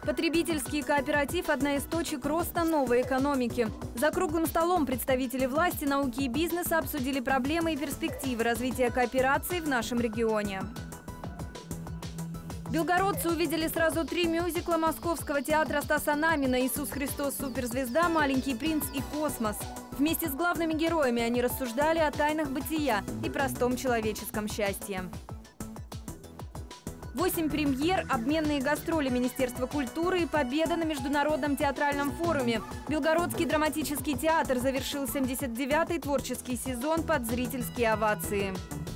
Потребительский кооператив – одна из точек роста новой экономики. За круглым столом представители власти, науки и бизнеса обсудили проблемы и перспективы развития кооперации в нашем регионе. Белгородцы увидели сразу 3 мюзикла Московского театра Стаса Намина: «Иисус Христос суперзвезда», «Маленький принц» и «Космос». Вместе с главными героями они рассуждали о тайнах бытия и простом человеческом счастье. 8 премьер, обменные гастроли Министерства культуры и победа на Международном театральном форуме. Белгородский драматический театр завершил 79-й творческий сезон под зрительские овации.